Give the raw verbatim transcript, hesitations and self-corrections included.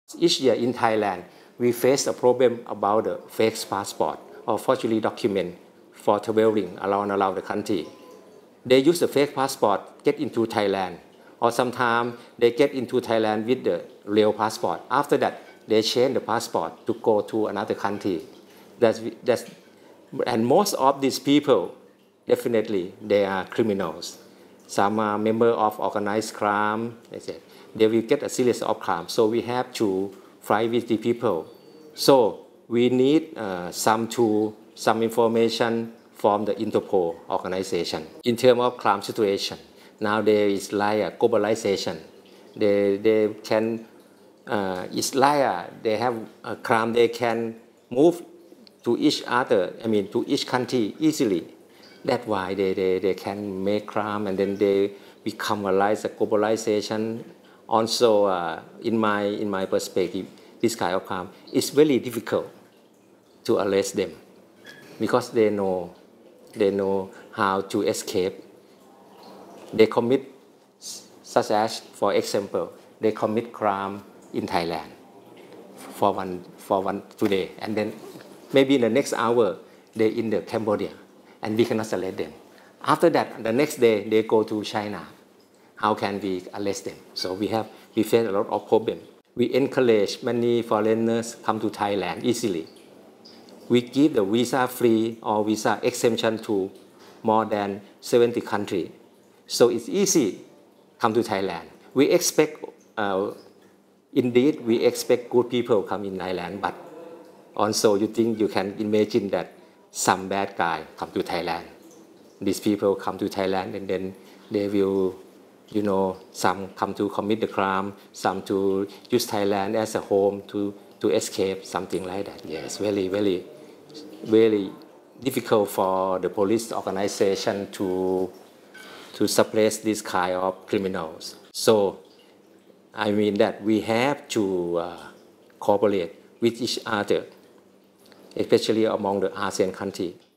Each year in Thailand, we face a problem about the fake passport or forgery document for traveling around around the country. They use the fake passport get into Thailand, or sometimes they get into Thailand with the real passport. After that, they change the passport to go to another country. That's, that's, and most of these people, definitely, they are criminals. Some are members of organized crime. They say they will get a series of crimes. So we have to fight with the people. So we need uh, some tool, some information from the INTERPOL organization. In terms of crime situation, now there is like a globalization. They, they can, uh, it's like a, they have a crime, they can move to each other, I mean to each country easily. That's why they, they, they can make crime and then they become a, like a globalization. Also, uh, in, my, in my perspective, this kind of crime is very difficult to arrest them because they know, they know how to escape. They commit, such as, for example, they commit crime in Thailand for one, for one today, and then maybe in the next hour, they're in the Cambodia, and we cannot arrest them. After that, the next day, they go to China. How can we arrest them? So we have, we face a lot of problems. We encourage many foreigners come to Thailand easily. We give the visa-free or visa exemption to more than seventy countries. So it's easy come to Thailand. We expect, uh, indeed, we expect good people come in Thailand, but also you think you can imagine that some bad guy come to Thailand. These people come to Thailand and then they will, you know, some come to commit the crime, some to use Thailand as a home to, to escape, something like that. Yes, very, very, very difficult for the police organization to, to suppress this kind of criminals. So, I mean that we have to uh, cooperate with each other, especially among the ASEAN countries.